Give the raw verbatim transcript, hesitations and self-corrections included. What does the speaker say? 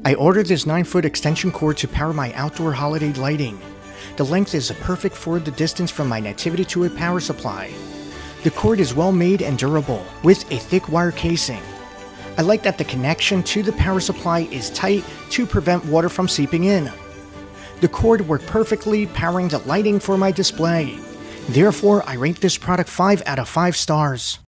I ordered this nine foot extension cord to power my outdoor holiday lighting. The length is perfect for the distance from my nativity to a power supply. The cord is well made and durable, with a thick wire casing. I like that the connection to the power supply is tight to prevent water from seeping in. The cord worked perfectly powering the lighting for my display. Therefore, I rate this product five out of five stars.